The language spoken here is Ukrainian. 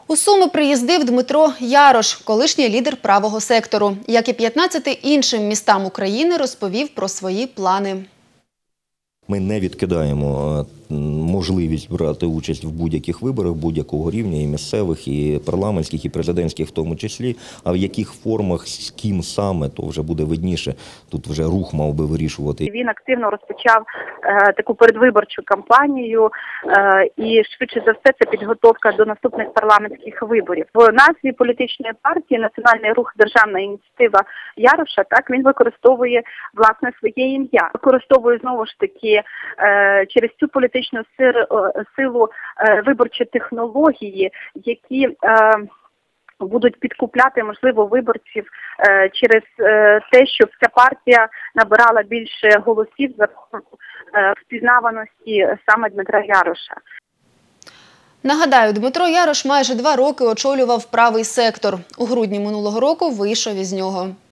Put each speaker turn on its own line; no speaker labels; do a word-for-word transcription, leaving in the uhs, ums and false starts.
У Суми приїздив Дмитро Ярош, колишній лідер правого сектору. Як і п'ятнадцяти іншим містам України, розповів про свої плани.
Ми не відкидаємо можливість брати участь в будь-яких виборах, будь-якого рівня, і місцевих, і парламентських, і президентських в тому числі. А в яких формах, з ким саме, то вже буде видніше. Тут вже рух мав би вирішувати.
Він активно розпочав е, таку передвиборчу кампанію е, і швидше за все це підготовка до наступних парламентських виборів. В назві політичної партії «Національний рух Державна ініціатива Яроша» так він використовує власне своє ім'я. Використовує знову ж таки е, через цю політичну силу е, виборчі технології, які е, будуть підкупляти, можливо, виборців е, через е, те, щоб ця партія набирала більше голосів за е, впізнаваності саме Дмитра Яроша.
Нагадаю, Дмитро Ярош майже два роки очолював правий сектор. У грудні минулого року вийшов із нього.